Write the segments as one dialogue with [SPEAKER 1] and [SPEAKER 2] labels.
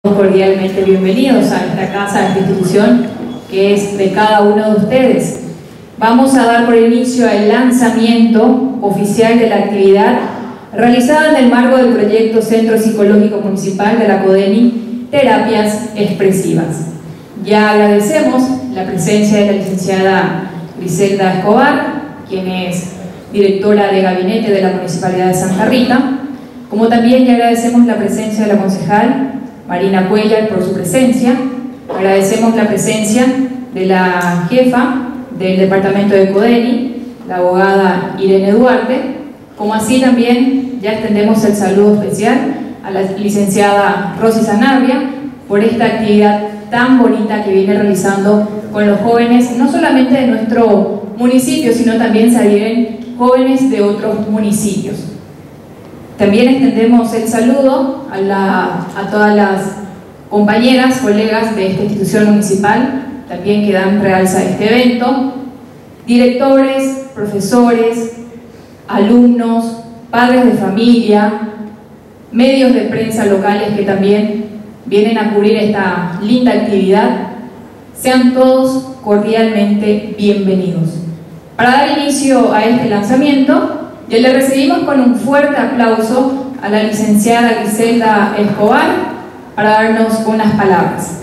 [SPEAKER 1] Cordialmente bienvenidos a esta casa, a esta institución que es de cada uno de ustedes. Vamos a dar por inicio el lanzamiento oficial de la actividad realizada en el marco del proyecto Centro Psicológico Municipal de la CODENI, Terapias Expresivas. Ya agradecemos la presencia de la licenciada Griselda Escobar, quien es directora de gabinete de la Municipalidad de Santa Rita, como también ya agradecemos la presencia de la concejal Marina Cuellar por su presencia. Agradecemos la presencia de la jefa del departamento de CODENI, la abogada Irene Duarte, como así también ya extendemos el saludo especial a la licenciada Rosy Sanabria por esta actividad tan bonita que viene realizando con los jóvenes, no solamente de nuestro municipio, sino también se adhieren jóvenes de otros municipios. También extendemos el saludo a todas las compañeras, colegas de esta institución municipal, también que dan realza a este evento, directores, profesores, alumnos, padres de familia, medios de prensa locales que también vienen a cubrir esta linda actividad. Sean todos cordialmente bienvenidos. Para dar inicio a este lanzamiento, ya le recibimos con un fuerte aplauso a la licenciada Griselda Escobar para darnos unas palabras.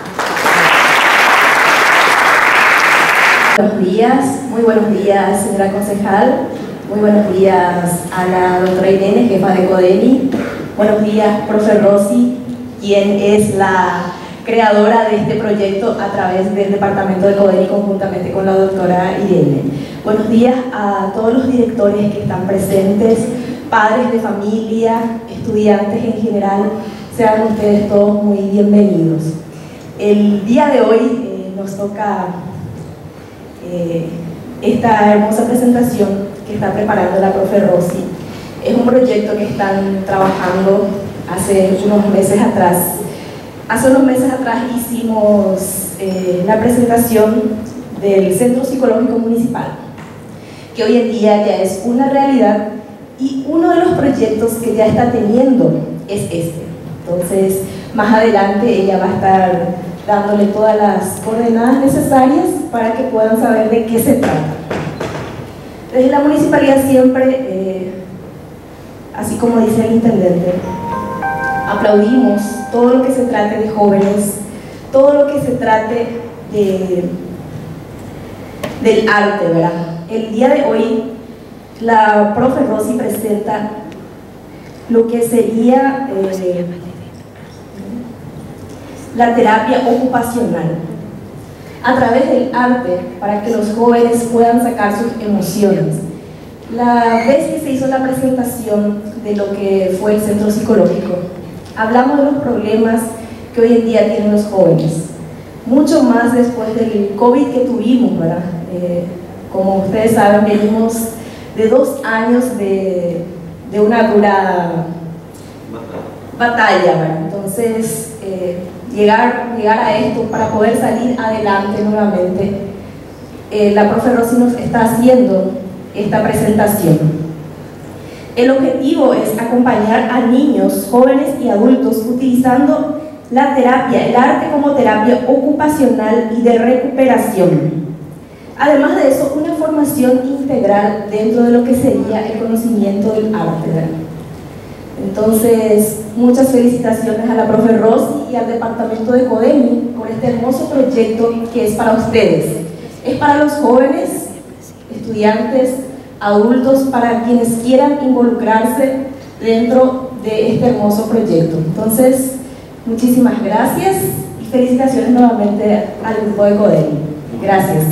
[SPEAKER 2] Buenos días, muy buenos días, señora concejal. Muy buenos días a la doctora Irene, jefa de CODENI. Buenos días, profe Rosy, quien es la creadora de este proyecto a través del departamento de CODENI conjuntamente con la doctora Irene. Buenos días a todos los directores que están presentes, padres de familia, estudiantes en general. Sean ustedes todos muy bienvenidos. El día de hoy nos toca esta hermosa presentación que está preparando la profe Rosy. Es un proyecto que están trabajando hace unos meses atrás. Hace unos meses atrás hicimos la presentación del Centro Psicológico Municipal, que hoy en día ya es una realidad, y uno de los proyectos que ya está teniendo es este. Entonces, más adelante ella va a estar dándole todas las coordenadas necesarias para que puedan saber de qué se trata. Desde la municipalidad siempre, así como dice el intendente, aplaudimos todo lo que se trate de jóvenes, todo lo que se trate del arte, ¿verdad? El día de hoy la profe Rosy presenta lo que sería la terapia ocupacional a través del arte, para que los jóvenes puedan sacar sus emociones. La vez que se hizo la presentación de lo que fue el centro psicológico, hablamos de los problemas que hoy en día tienen los jóvenes, mucho más después del COVID que tuvimos, ¿verdad? Como ustedes saben, venimos de 2 años de una dura batalla, ¿verdad? Entonces, llegar a esto para poder salir adelante nuevamente, la profe Rosy nos está haciendo esta presentación. El objetivo es acompañar a niños, jóvenes y adultos utilizando la terapia, el arte como terapia ocupacional y de recuperación. Además de eso, una formación integral dentro de lo que sería el conocimiento del arte, ¿verdad? Entonces, muchas felicitaciones a la profe Rosy y al departamento de CODENI por este hermoso proyecto que es para ustedes. Es para los jóvenes, estudiantes, adultos, para quienes quieran involucrarse dentro de este hermoso proyecto. Entonces, muchísimas gracias y felicitaciones nuevamente al grupo de CODENI. Gracias.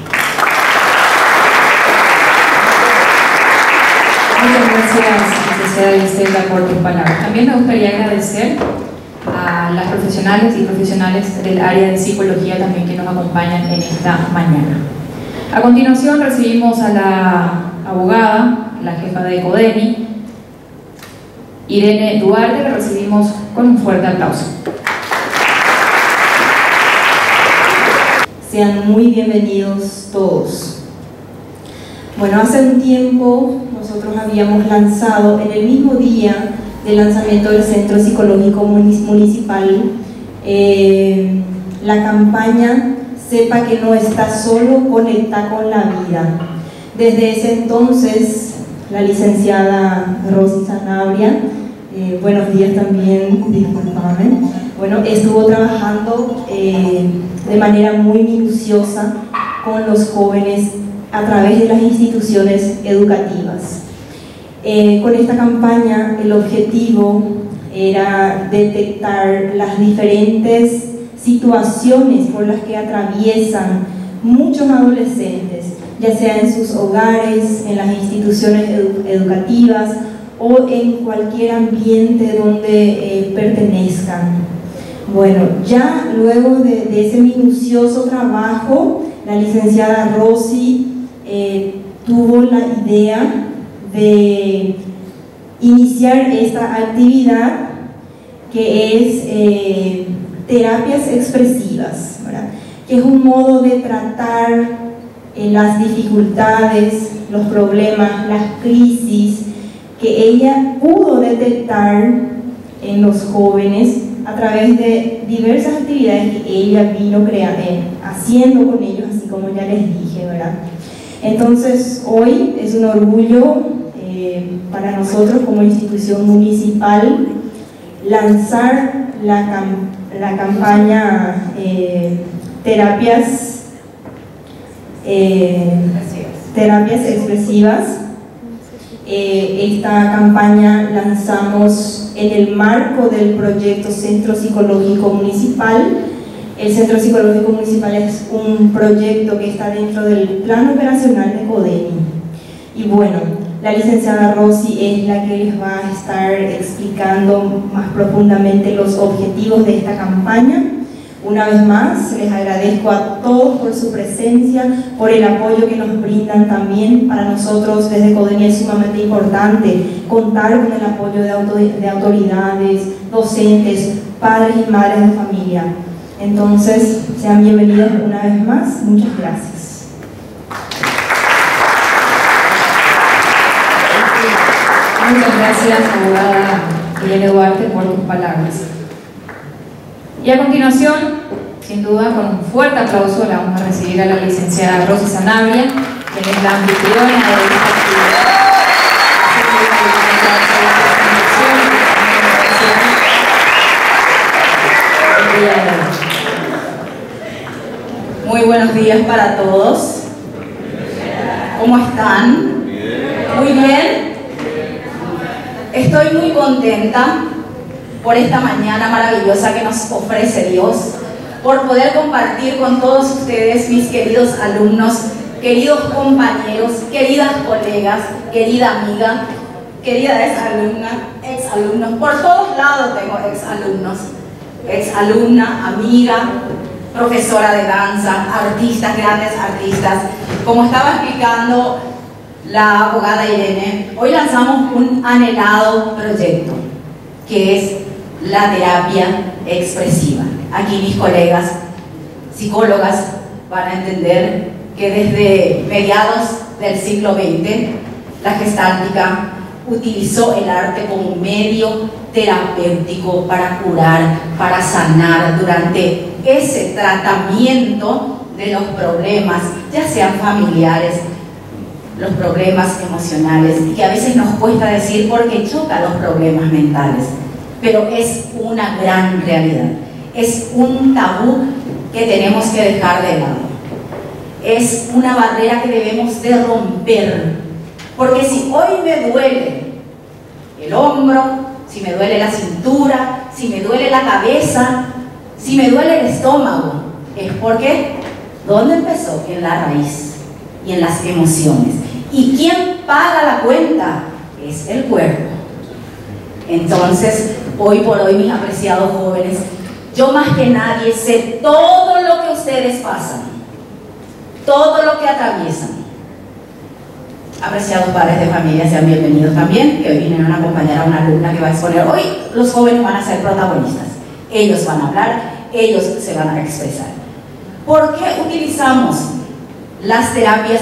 [SPEAKER 1] Muchas gracias, licenciada Griselda, por tus palabras. También me gustaría agradecer a las profesionales y profesionales del área de psicología también que nos acompañan en esta mañana. A continuación recibimos a la abogada, la jefa de CODENI, Irene Duarte, que recibimos con un fuerte aplauso.
[SPEAKER 3] Sean muy bienvenidos todos. Bueno, hace un tiempo nosotros habíamos lanzado en el mismo día del lanzamiento del Centro Psicológico Municipal, la campaña Sepa que no está solo, conecta con la vida. Desde ese entonces, la licenciada Rosy Sanabria, buenos días también, disculpame, bueno, estuvo trabajando de manera muy minuciosa con los jóvenes a través de las instituciones educativas. Con esta campaña el objetivo era detectar las diferentes situaciones por las que atraviesan muchos adolescentes, ya sea en sus hogares, en las instituciones educativas o en cualquier ambiente donde pertenezcan. Bueno, ya luego de ese minucioso trabajo, la licenciada Rosy tuvo la idea de iniciar esta actividad que es terapias expresivas, ¿verdad? Que es un modo de tratar las dificultades, los problemas, las crisis que ella pudo detectar en los jóvenes a través de diversas actividades que ella vino haciendo con ellos, así como ya les dije, ¿verdad? Entonces, hoy es un orgullo para nosotros como institución municipal lanzar la campaña terapias expresivas. Esta campaña lanzamos en el marco del proyecto Centro Psicológico Municipal. El Centro Psicológico Municipal es un proyecto que está dentro del Plan Operacional de CODEMI. Y bueno, la licenciada Rosy es la que les va a estar explicando más profundamente los objetivos de esta campaña. Una vez más, les agradezco a todos por su presencia, por el apoyo que nos brindan también. Para nosotros desde CODEMI es sumamente importante contar con el apoyo de autoridades, docentes, padres y madres de familia. Entonces, sean bienvenidos una vez más. Muchas gracias.
[SPEAKER 1] Muchas gracias, abogada Irene Duarte, por tus palabras. Y a continuación, sin duda, con un fuerte aplauso, la vamos a recibir a la licenciada Rosy Sanabria, quien es la anfitriona de esta actividad.
[SPEAKER 4] Muy buenos días para todos. ¿Cómo están? Muy bien. Estoy muy contenta por esta mañana maravillosa que nos ofrece Dios, por poder compartir con todos ustedes, mis queridos alumnos, queridos compañeros, queridas colegas, querida amiga, querida exalumnos, por todos lados tengo exalumnos, exalumna, amiga, profesora de danza, artistas, grandes artistas. Como estaba explicando la abogada Irene, hoy lanzamos un anhelado proyecto que es la terapia expresiva. Aquí mis colegas psicólogas van a entender que desde mediados del siglo XX la gestáltica utilizó el arte como medio terapéutico para curar, para sanar durante ese tratamiento de los problemas, ya sean familiares, los problemas emocionales, que a veces nos cuesta decir porque choca los problemas mentales, pero es una gran realidad, es un tabú que tenemos que dejar de lado, es una barrera que debemos de romper, porque si hoy me duele el hombro, si me duele la cintura, si me duele la cabeza, si me duele el estómago, es porque ¿dónde empezó? En la raíz y en las emociones. ¿Y quién paga la cuenta? Es el cuerpo. Entonces, hoy por hoy, mis apreciados jóvenes, yo más que nadie sé todo lo que ustedes pasan, todo lo que atraviesan. Apreciados padres de familia, sean bienvenidos también, que hoy vinieron a acompañar a una alumna que va a exponer. Hoy los jóvenes van a ser protagonistas. Ellos van a hablar, ellos se van a expresar. ¿Por qué utilizamos las terapias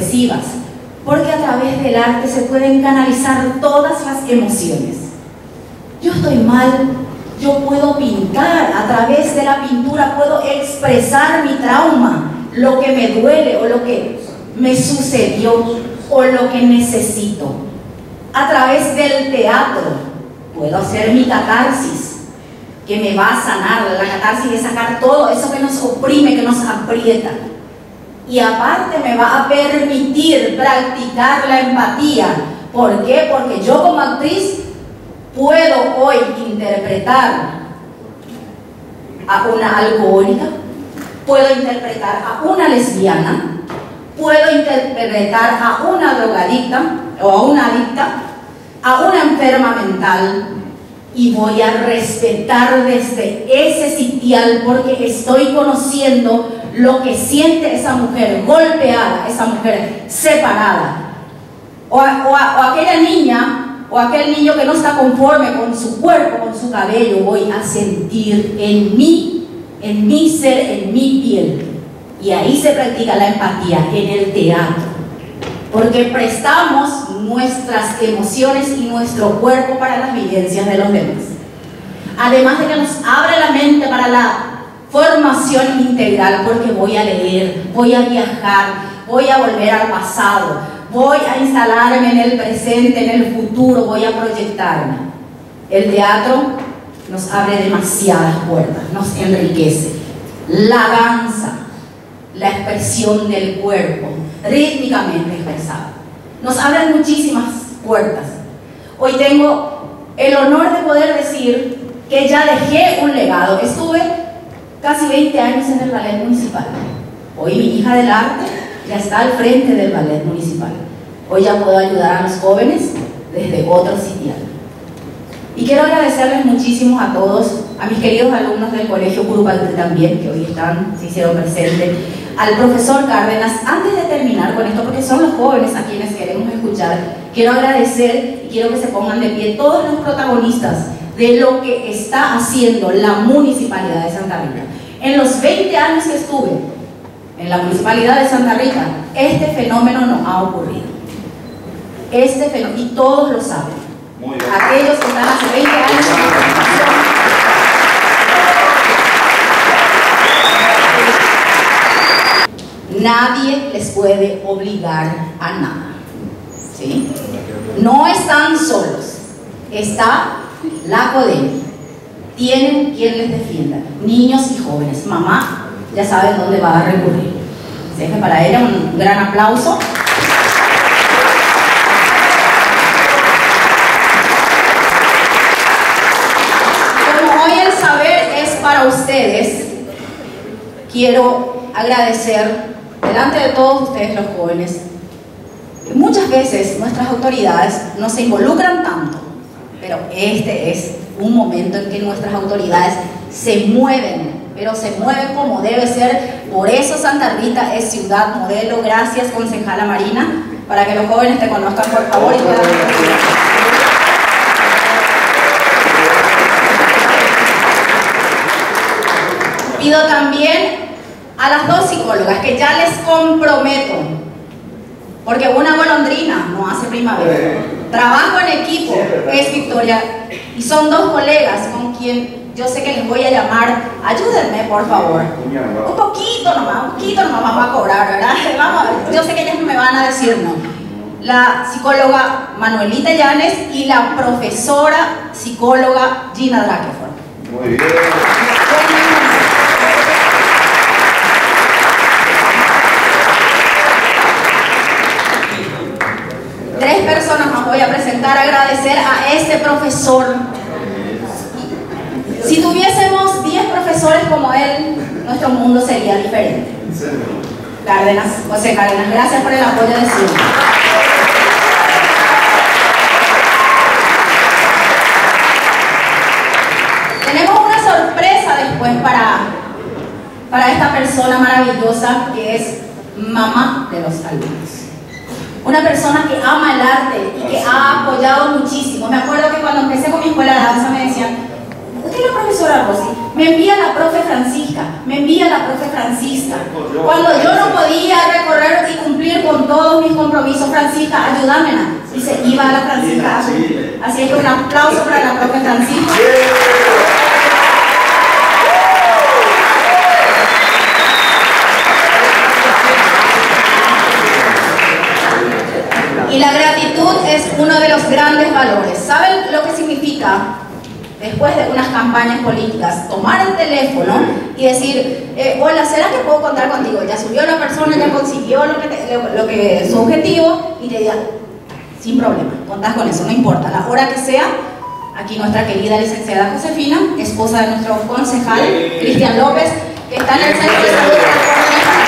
[SPEAKER 4] expresivas? Porque a través del arte se pueden canalizar todas las emociones. yo estoy mal, yo puedo pintar, a través de la pintura puedo expresar mi trauma, lo que me duele o lo que me sucedió o lo que necesito. A través del teatro puedo hacer mi catarsis, que me va a sanar. La catarsis es sacar todo eso que nos oprime, que nos aprieta. Y aparte me va a permitir practicar la empatía. ¿Por qué? Porque yo como actriz puedo hoy interpretar a una alcohólica, puedo interpretar a una lesbiana, puedo interpretar a una drogadicta o a una adicta, a una enferma mental, y voy a respetar desde ese sitial porque estoy conociendo lo que siente esa mujer golpeada, esa mujer separada, o aquella niña o aquel niño que no está conforme con su cuerpo, con su cabello. Voy a sentir en mi ser, en mi piel. Y ahí se practica la empatía, en el teatro, porque prestamos nuestras emociones y nuestro cuerpo para las vivencias de los demás. Además de que nos abre la mente para la formación integral, porque voy a leer, voy a viajar, voy a volver al pasado, voy a instalarme en el presente, en el futuro, voy a proyectarme. El teatro nos abre demasiadas puertas, nos enriquece. La danza, la expresión del cuerpo, rítmicamente expresada, nos abren muchísimas puertas. Hoy tengo el honor de poder decir que ya dejé un legado. Estuve casi 20 años en el ballet municipal. Hoy mi hija del arte ya está al frente del ballet municipal. Hoy ya puedo ayudar a los jóvenes desde otro sitial. Y quiero agradecerles muchísimo a todos, a mis queridos alumnos del Colegio Curupaytí también, que hoy se hicieron presentes, al profesor Cárdenas. Antes de terminar con esto, porque son los jóvenes a quienes queremos escuchar, quiero agradecer y quiero que se pongan de pie todos los protagonistas de lo que está haciendo la Municipalidad de Santa Rita. En los 20 años que estuve en la Municipalidad de Santa Rita, este fenómeno no ha ocurrido. Este fenómeno, y todos lo saben. Aquellos que están hace 20 años en la organización, nadie les puede obligar a nada, ¿sí? No están solos, está la CODEMI, tienen quien les defienda, niños y jóvenes. Mamá ya saben dónde va a recurrir. Así que para ella un gran aplauso. Como hoy el saber es para ustedes, quiero agradecer delante de todos ustedes los jóvenes. Muchas veces nuestras autoridades no se involucran tanto, pero este es un momento en que nuestras autoridades se mueven, pero se mueven como debe ser. Por eso Santa Rita es ciudad modelo. Gracias, concejala Marina, para que los jóvenes te conozcan, por favor, y puedan recibir. Pido también a las dos psicólogas que ya les comprometo, porque una golondrina no hace primavera. Trabajo en equipo, es Victoria, y son dos colegas con quien yo sé que les voy a llamar. Ayúdenme, por favor. Un poquito nomás vamos a cobrar, ¿verdad? Vamos a ver. Yo sé que ellas me van a decir no. La psicóloga Manuelita Llanes y la profesora psicóloga Gina Drakeford. Muy bien. Tres personas más voy a presentar, agradecer a este profesor. Si tuviésemos 10 profesores como él, nuestro mundo sería diferente. Cárdenas, José Cárdenas, gracias por el apoyo de siempre. Tenemos una sorpresa después para esta persona maravillosa que es mamá de los alumnos. Una persona que ama el arte y que ha apoyado muchísimo. Me acuerdo que cuando empecé con mi escuela de danza me decían: ¿usted es la profesora Rosy? Me envía la profe Francisca, me envía la profe Francisca. Cuando yo no podía recorrer y cumplir con todos mis compromisos, Francisca, ayúdame. Y se iba a la Francisca Así es que un aplauso para la profe Francisco. Y la gratitud es uno de los grandes valores. ¿Saben lo que significa? Después de unas campañas políticas, tomar el teléfono y decir, hola, ¿será que puedo contar contigo? Ya subió la persona, ya consiguió lo que su objetivo, y te diga, sin problema, contás con eso, no importa, la hora que sea. Aquí nuestra querida licenciada Josefina, esposa de nuestro concejal Cristian López, que está en el Centro de Salud de la Comunidad.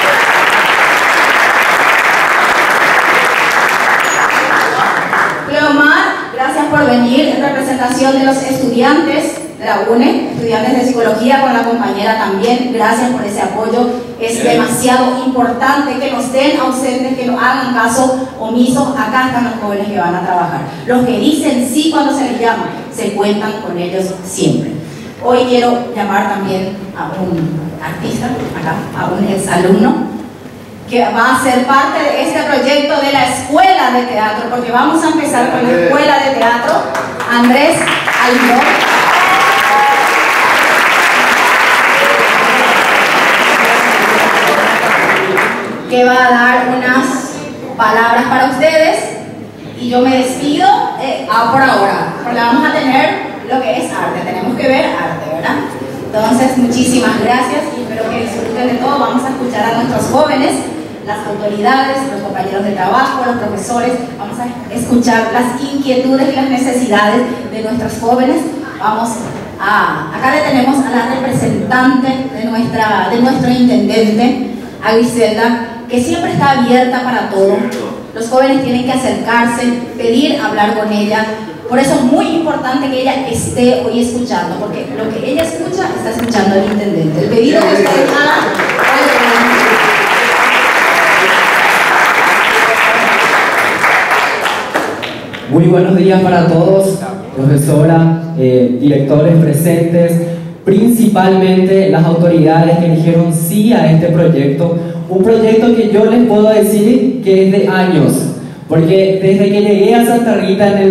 [SPEAKER 4] Cleomar, gracias por venir en representación de los estudiantes de la UNE, estudiantes de psicología, con la compañera también. Gracias por ese apoyo. Es demasiado importante que no estén ausentes, que no hagan caso omiso. Acá están los jóvenes que van a trabajar. Los que dicen sí cuando se les llama, se cuentan con ellos siempre. Hoy quiero llamar también a un artista, acá, a un exalumno, que va a ser parte de este proyecto de la Escuela de Teatro, porque vamos a empezar con la Escuela de Teatro. Andrés Almirón, que va a dar unas palabras para ustedes, y yo me despido por ahora, porque vamos a tener lo que es arte, tenemos que ver arte, ¿verdad? Entonces, muchísimas gracias y espero que disfruten de todo. Vamos a escuchar a nuestros jóvenes, las autoridades, los compañeros de trabajo, los profesores. Vamos a escuchar las inquietudes y las necesidades de nuestros jóvenes. Acá le tenemos a la representante de nuestro intendente, a Griselda, que siempre está abierta para todo. Los jóvenes tienen que acercarse, pedir, hablar con ella. Por eso es muy importante que ella esté hoy escuchando, porque lo que ella escucha, está escuchando el intendente. El pedido que ustedes hagan.
[SPEAKER 5] Muy buenos días para todos, profesora, directores presentes, principalmente las autoridades que dijeron sí a este proyecto. Un proyecto que yo les puedo decir que es de años, porque desde que llegué a Santa Rita en el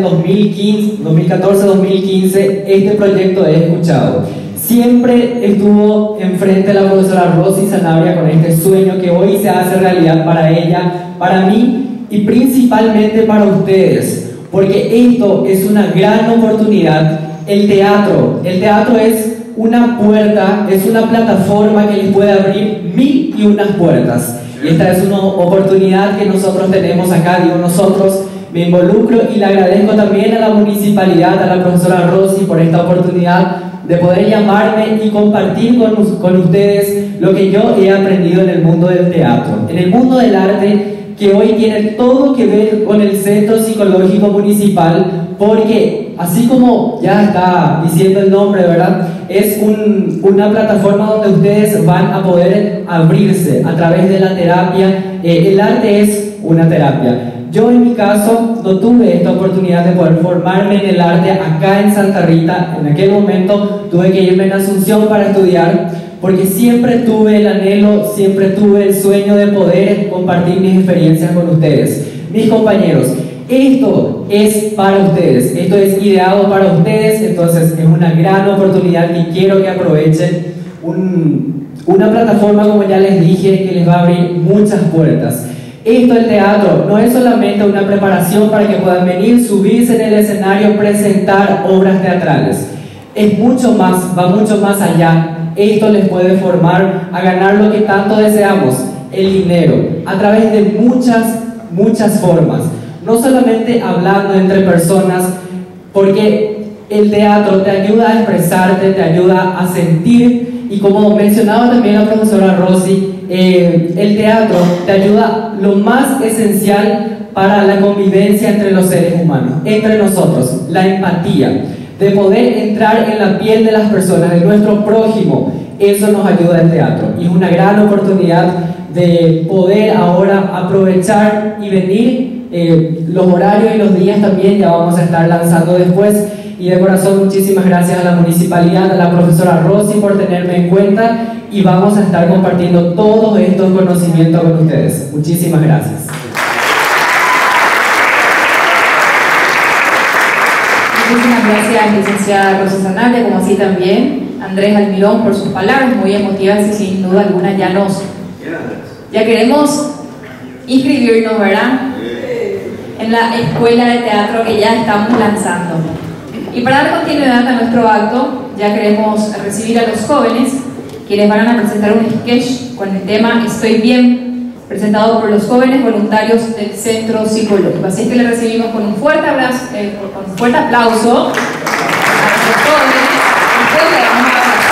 [SPEAKER 5] 2014-2015, este proyecto he escuchado. Siempre estuvo enfrente la profesora Rosy Sanabria con este sueño que hoy se hace realidad para ella, para mí y principalmente para ustedes, porque esto es una gran oportunidad. El teatro es una puerta, es una plataforma que les puede abrir 1001 puertas. Y esta es una oportunidad que nosotros tenemos acá, digo nosotros, me involucro y le agradezco también a la municipalidad, a la profesora Rosy por esta oportunidad de poder llamarme y compartir con ustedes lo que yo he aprendido en el mundo del teatro, en el mundo del arte, que hoy tiene todo que ver con el Centro Psicológico Municipal, porque así como ya está diciendo el nombre, ¿verdad? Es una plataforma donde ustedes van a poder abrirse a través de la terapia. El arte es una terapia. Yo en mi caso no tuve esta oportunidad de poder formarme en el arte acá en Santa Rita. En aquel momento tuve que irme a Asunción para estudiar, porque siempre tuve el anhelo, siempre tuve el sueño de poder compartir mis experiencias con ustedes. Mis compañeros, esto es para ustedes, esto es ideado para ustedes, entonces es una gran oportunidad y quiero que aprovechen una plataforma, como ya les dije, que les va a abrir muchas puertas. Esto, el teatro, no es solamente una preparación para que puedan venir, subirse en el escenario, presentar obras teatrales. Es mucho más, va mucho más allá. Esto les puede formar a ganar lo que tanto deseamos, el dinero, a través de muchas formas. No solamente hablando entre personas, porque el teatro te ayuda a expresarte, te ayuda a sentir, y como mencionaba también la profesora Rosy, el teatro te ayuda lo más esencial para la convivencia entre los seres humanos, entre nosotros, la empatía, de poder entrar en la piel de las personas, de nuestro prójimo. Eso nos ayuda el teatro, y es una gran oportunidad de poder ahora aprovechar y venir. Los horarios y los días también ya vamos a estar lanzando después, y de corazón muchísimas gracias a la municipalidad, a la profesora Rosy por tenerme en cuenta, y vamos a estar compartiendo todos estos conocimientos con ustedes. Muchísimas gracias.
[SPEAKER 1] Muchísimas gracias, licenciada Rosy Sanabria, como así también Andrés Almirón por sus palabras muy emotivas y sin duda alguna ya queremos inscribirnos, ¿verdad? En la escuela de teatro que ya estamos lanzando. Y para dar continuidad a nuestro acto, ya queremos recibir a los jóvenes, quienes van a presentar un sketch con el tema Estoy Bien, presentado por los jóvenes voluntarios del Centro Psicológico. Así es que les recibimos con un fuerte aplauso a los jóvenes. Después le vamos a abrazar.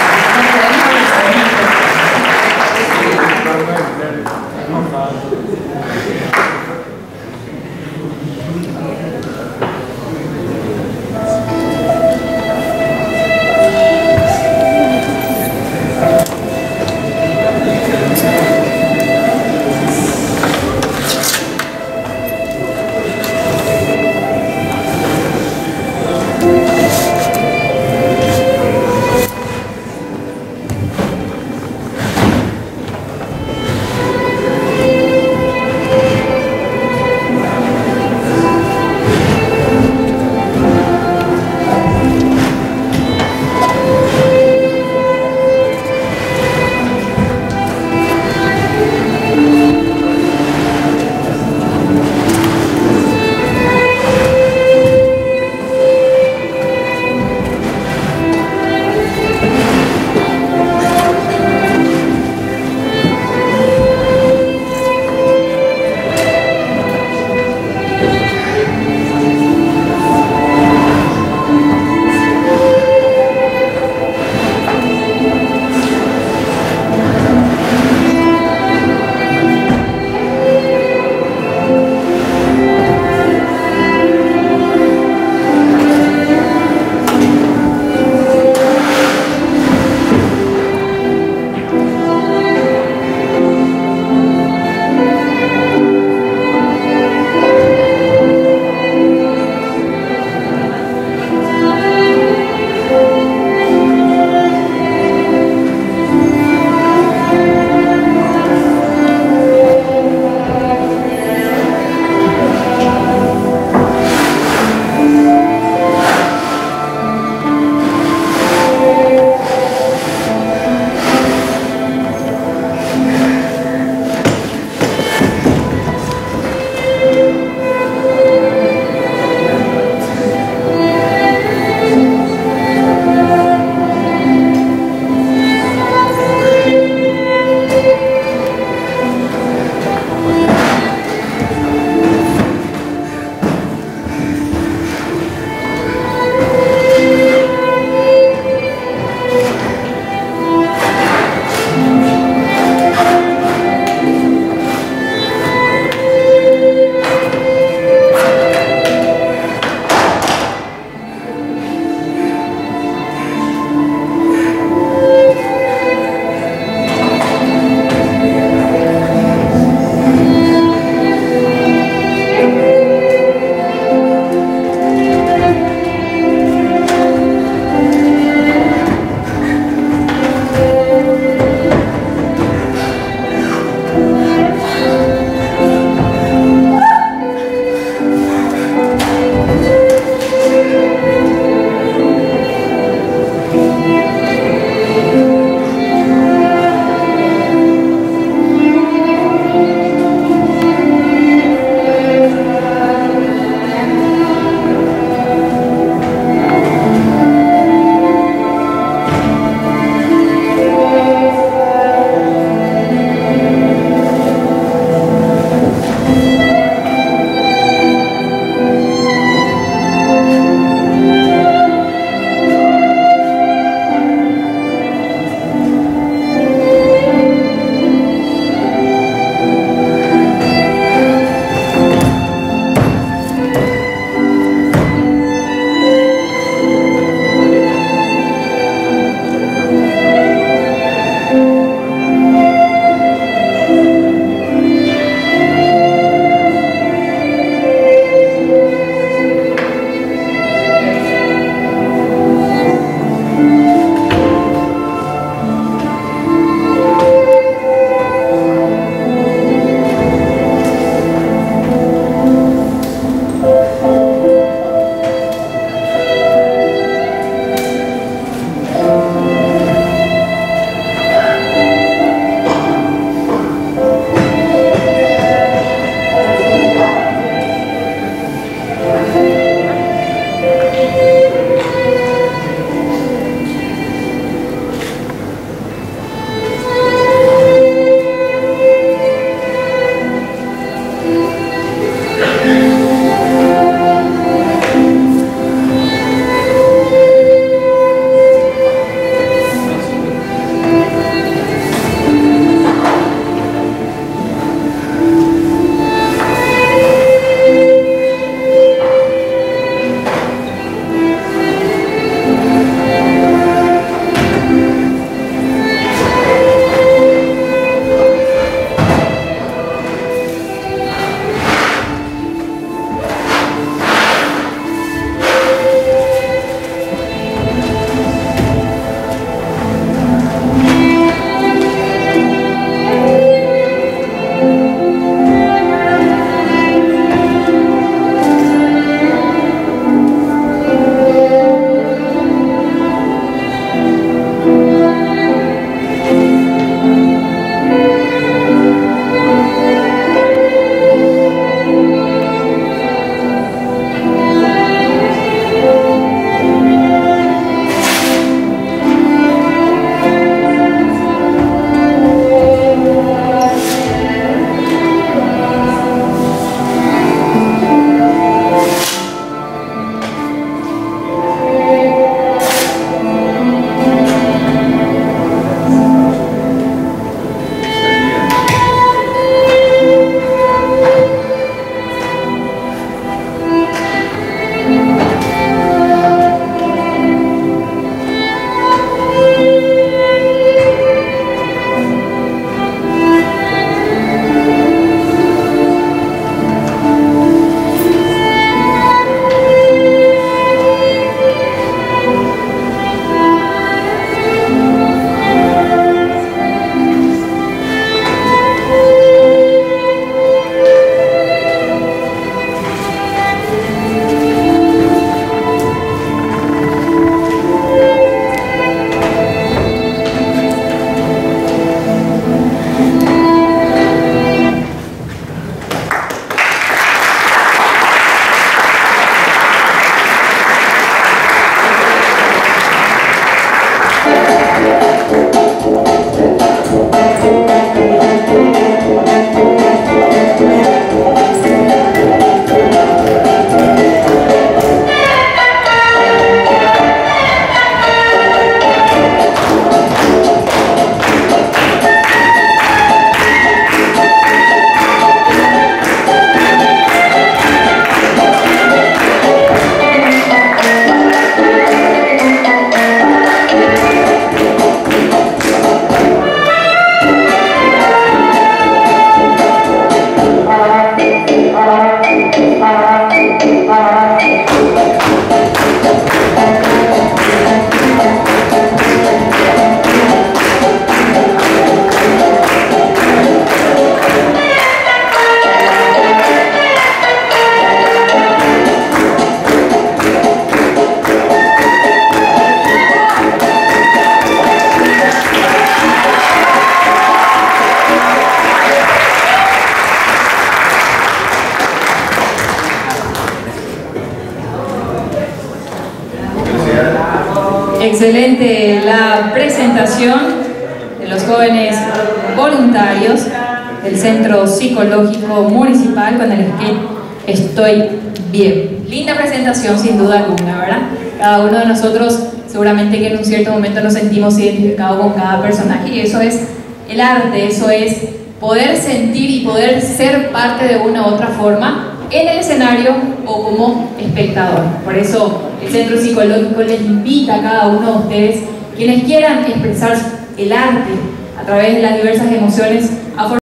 [SPEAKER 1] Excelente la presentación de los jóvenes voluntarios del Centro Psicológico Municipal con el que estoy bien. Linda presentación sin duda alguna, ¿verdad? Cada uno de nosotros seguramente que en un cierto momento nos sentimos identificados con cada personaje y eso es el arte, eso es poder sentir y poder ser parte de una u otra forma en el escenario o como espectador. Por eso el Centro Psicológico les invita a cada uno de ustedes, quienes quieran expresar el arte a través de las diversas emociones, a